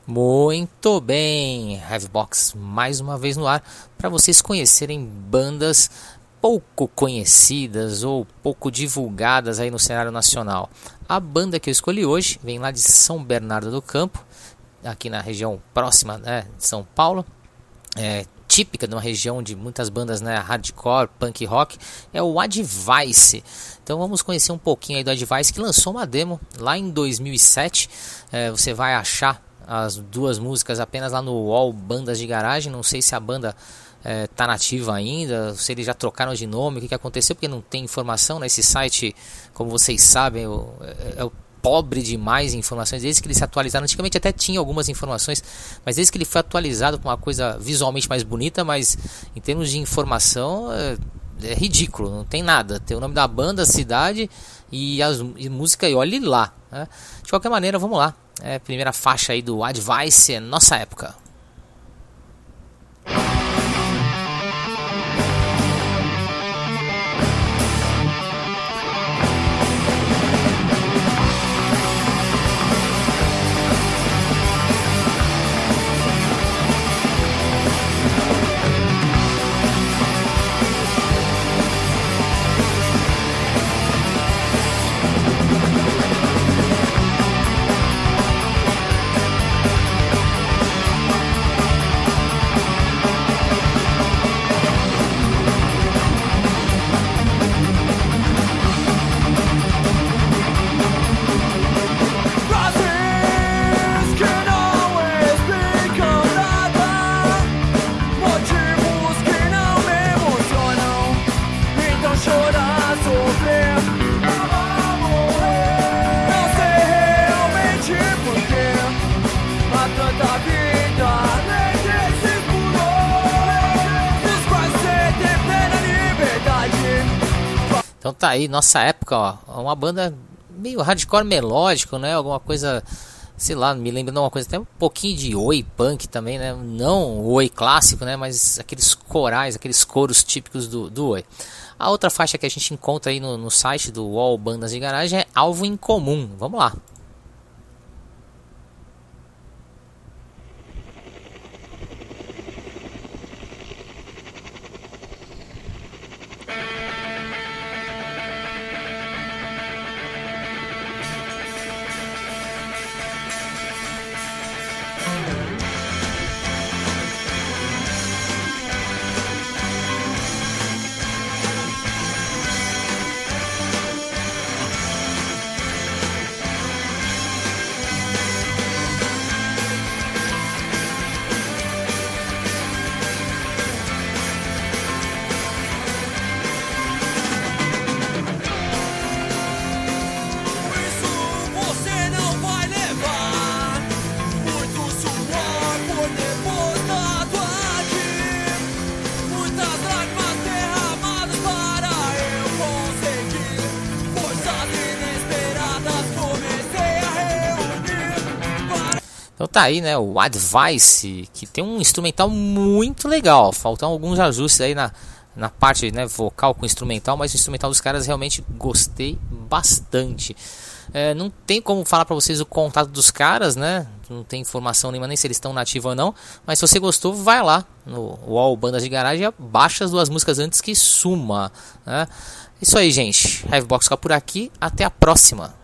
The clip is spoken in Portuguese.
Muito bem, Hivebox mais uma vez no ar para vocês conhecerem bandas pouco conhecidas ou pouco divulgadas aí no cenário nacional. A banda que eu escolhi hoje vem lá de São Bernardo do Campo, aqui na região próxima, né, de São Paulo. Típica de uma região de muitas bandas, né, hardcore, punk rock, é o Advice. Então vamos conhecer um pouquinho aí do Advice, que lançou uma demo lá em 2007. Você vai achar as duas músicas apenas lá no UOL Bandas de Garagem. Não sei se a banda tá nativa ainda, se eles já trocaram de nome, o que aconteceu, porque não tem informação nesse site. Como vocês sabem, é pobre demais em informações. Desde que ele se atualizaram, antigamente até tinha algumas informações, mas desde que ele foi atualizado com uma coisa visualmente mais bonita, mas em termos de informação é ridículo, não tem nada. Tem o nome da banda, a cidade e música, e olhe lá, né? De qualquer maneira, vamos lá. Primeira faixa aí do Advice, Nossa Época. Então tá aí, Nossa Época, ó, uma banda meio hardcore melódico, né? Alguma coisa, sei lá, me lembra uma coisa até um pouquinho de oi punk também, né? Não o oi clássico, né? Mas aqueles corais, aqueles coros típicos do oi. A outra faixa que a gente encontra aí no site do UOL Bandas de Garagem é Alvo em Comum. Vamos lá. Então tá aí, né, o Advice, que tem um instrumental muito legal. Faltam alguns ajustes aí na parte, né, vocal com instrumental, mas o instrumental dos caras realmente gostei bastante. Não tem como falar pra vocês o contato dos caras, né? Não tem informação nenhuma, nem se eles estão nativos ou não. Mas se você gostou, vai lá no UOL Bandas de Garagem e baixa as duas músicas antes que suma, né? Isso aí, gente. Hivebox fica por aqui. Até a próxima.